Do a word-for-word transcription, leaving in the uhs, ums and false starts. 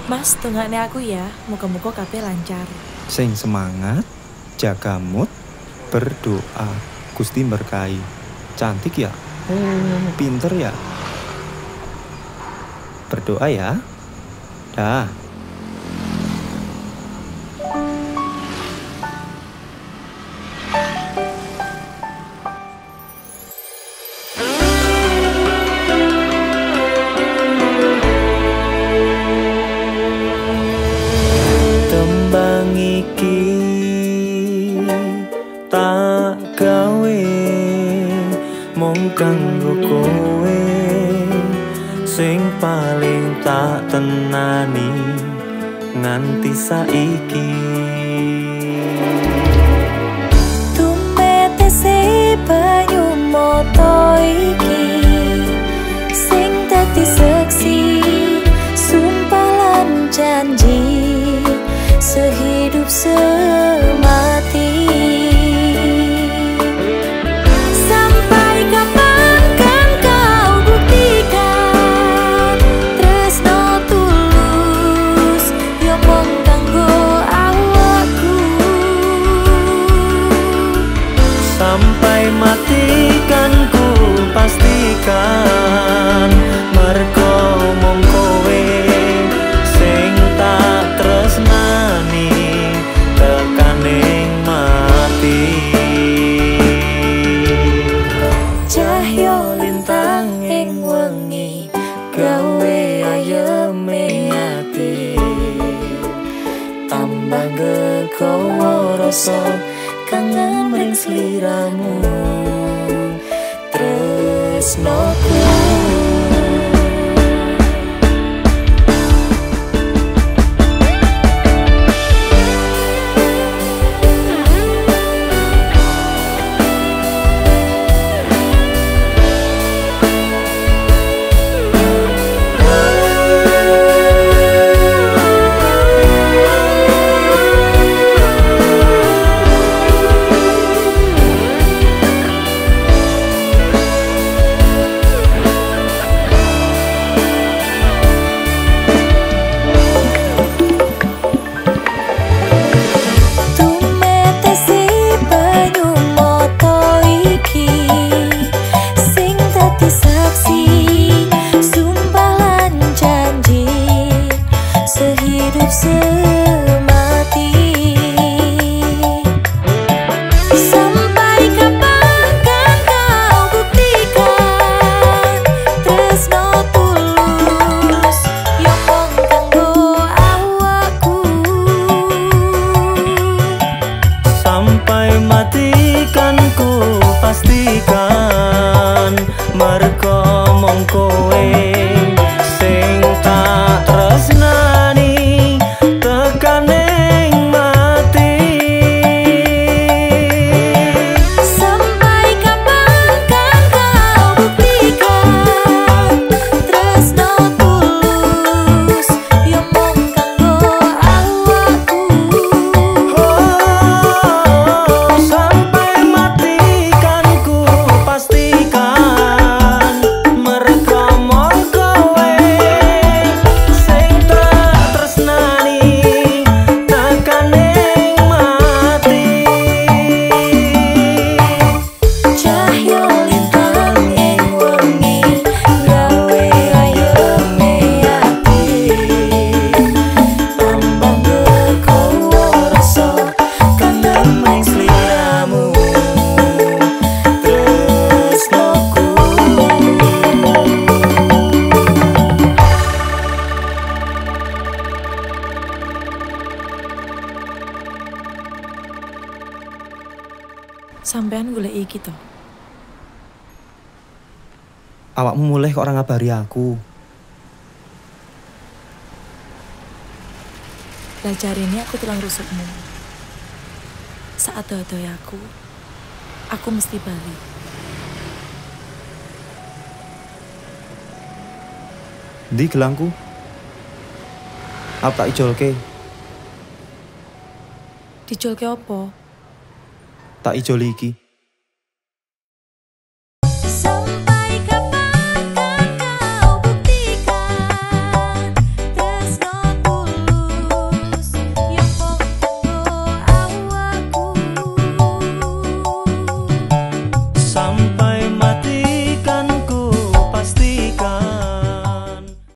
Mas, tungane aku ya, muka-muka kabeh lancar. Sing semangat, jaga mood, berdoa. Gusti berkahi. Cantik ya? Oh, pinter ya? Berdoa ya. Dah. Tembang iki tak gawe mung kanggo kowe, sing paling tak tenani nganti saiki. Tumetese banyu moto iki sing dadi seksi, sumpah lan janji sehidup semati. Sampai kapan kan kau buktikan tresno tulus yo mung kanggo awakku. Sampai mati kan ku pastikan mergo mung kowe sing tak tresnani tekaning mati. Cahyo lintang ing wengi gawe ayeme ati, tambah gegowo rasa kangen ring sliramu tresnoku. Sehidup semati. Sampai kapan kan kau buktikan tresno tulus yo mung kanggo awakku. Sampai mati kan ku pastikan mergo mung kowe sing tak tresnani tekaning mati. Sampai kapan kan kau buktikan tresno tulus yo mung kanggo awakku. Oh, sampai mati kan ku pastikan mergo mung kowe sing tak tresnani tekaning mati. Cahyo lintang ing wengi gawe ayeme ati, tambah gegowo rasa kangen ring sliramu tresnoku. Sampean golek iki to. Awakmu mulai kok ora ngabari aku. Lah jarene aku tulang rusukmu. Saat dodoy aku, aku mesti balik. Ndi gelangku? Apa tak ijolke? Dijolke opo? Tak ijoli iki.